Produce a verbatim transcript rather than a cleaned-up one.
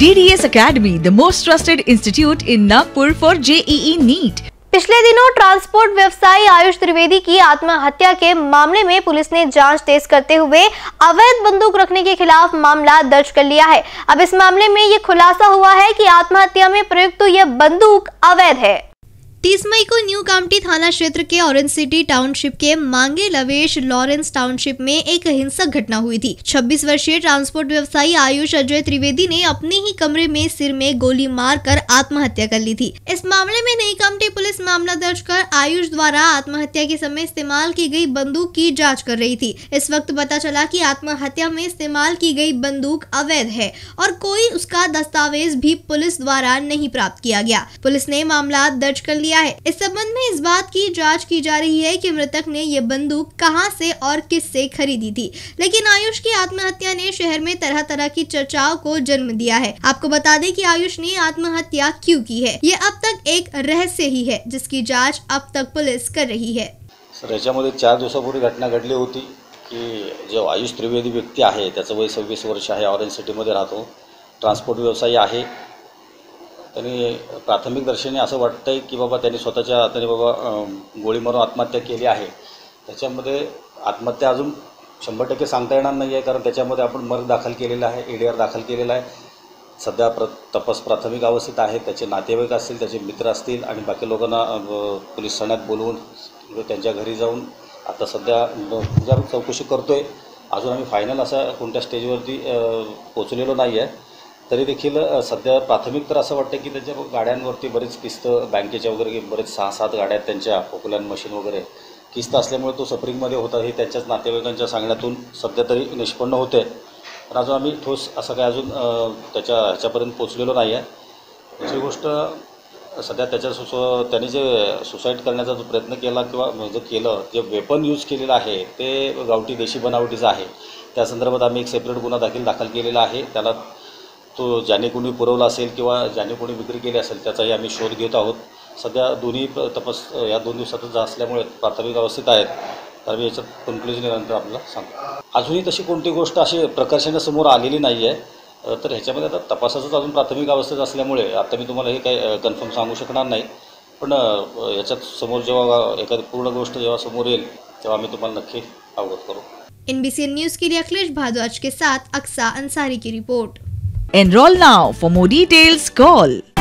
D D S Academy, the most trusted institute in Nagpur for J E E NEET. पिछले दिनों transport व्यवसायी आयुष त्रिवेदी की आत्महत्या के मामले में पुलिस ने जांच तेज करते हुए अवैध बंदूक रखने के खिलाफ मामला दर्ज कर लिया है। अब इस मामले में ये खुलासा हुआ है कि आत्महत्या में प्रयुक्त तो यह बंदूक अवैध है। तीस मई को न्यू कामटी थाना क्षेत्र के ऑरेंज सिटी टाउनशिप के मांगे लवेश लॉरेंस टाउनशिप में एक हिंसक घटना हुई थी। छब्बीस वर्षीय ट्रांसपोर्ट व्यवसायी आयुष अजय त्रिवेदी ने अपने ही कमरे में सिर में गोली मारकर आत्महत्या कर ली थी। इस मामले में नई कामटी पुलिस मामला दर्ज कर आयुष द्वारा आत्महत्या के समय इस्तेमाल की गई बंदूक की जाँच कर रही थी। इस वक्त पता चला की आत्महत्या में इस्तेमाल की गई बंदूक अवैध है और कोई उसका दस्तावेज भी पुलिस द्वारा नहीं प्राप्त किया गया। पुलिस ने मामला दर्ज कर लिया है। इस संबंध में इस बात की जांच की जा रही है कि मृतक ने ये बंदूक कहां से और किस से खरीदी थी। लेकिन आयुष की आत्महत्या ने शहर में तरह तरह की चर्चाओं को जन्म दिया है। आपको बता दें कि आयुष ने आत्महत्या क्यों की है, ये अब तक एक रहस्य ही है, जिसकी जांच अब तक पुलिस कर रही है। सर, याच्यामध्ये चार दिवसापूर्वी घटना घडली होती की जो आयुष त्रिवेदी व्यक्ती आहे त्याचं वय सव्वीस वर्ष आहे, ऑरेंज सिटीमध्ये राहतो, ट्रान्सपोर्ट व्यवसायी आहे। त्यांनी प्राथमिक दर्शनी असं वाटतंय की बाबा त्यांनी स्वतःच्या हाताने बाबा गोळी मारून आत्महत्या केली आहे। त्याच्यामध्ये आत्महत्या अजून शंभर टक्के सांगता येणार नाही आहे, कारण त्याच्यामध्ये आपण मर्ग दाखल केलेला आहे, ए डी आर दाखल केलेला आहे। सध्या प्र तपास प्राथमिक अवस्थेत आहे। त्याचे नातेवाईक असतील, त्याचे मित्र असतील आणि बाकी लोकांना पोलीस ठाण्यात बोलवून त्यांच्या घरी जाऊन आता सध्या चौकशी करतोय। अजून आम्ही फायनल असा कोणत्या स्टेजवरती पोहोचलेलो नाही आहे। तरी देखील सध्या प्राथमिक तर असं वाटतं की त्याच्या गाड्यांवरती बरेच किस्त बँकेच्या वगैरे बरेच सहा सात गाड्या आहेत त्यांच्या पॉप्युलर मशीन वगैरे किस्त असल्यामुळे तो सफरिंगमध्ये होता हे त्यांच्याच नातेवाईकांच्या सांगण्यातून सध्या तरी निष्पन्न होते। पण अजून आम्ही ठोस असं काय अजून त्याच्या ह्याच्यापर्यंत पोचलेलो नाही आहे। दुसरी गोष्ट, सध्या त्याच्या सु त्यांनी जे सुसाईड करण्याचा जो प्रयत्न केला किंवा जो केलं जे वेपन यूज केलेलं आहे ते गावठी देशी बनावटीचं आहे। त्या संदर्भात आम्ही एक सेपरेट गुन्हा दाखल दाखल केलेला आहे। त्याला तो ज्याने कोणी पुरवला असेल किंवा ज्याने कोणी विक्री केली असेल त्याचाही आम्ही शोध घेत आहोत। सध्या दोन्ही तपास या दोन दिवसातच असल्यामुळे प्राथमिक अवस्थेत आहेत, तर आम्ही याच्यात कन्क्लुजन नंतर आपल्याला सांगतो। अजूनही तशी कोणती गोष्ट अशी प्रकर्षाने आलेली नाही आहे, तर ह्याच्यामध्ये आता तपासाचंच अजून प्राथमिक अवस्थेत असल्यामुळे आता मी तुम्हाला हे काही कन्फर्म सांगू शकणार नाही। पण याच्यात समोर जेव्हा एखादी पूर्ण गोष्ट जेव्हा समोर येईल तेव्हा आम्ही तुम्हाला नक्की अवगत करू। एनबीसी न्यूज़ के लिए अखिलेश भारद्वाज के साथ अक्सा अंसारी की report. Enroll now. For more details, call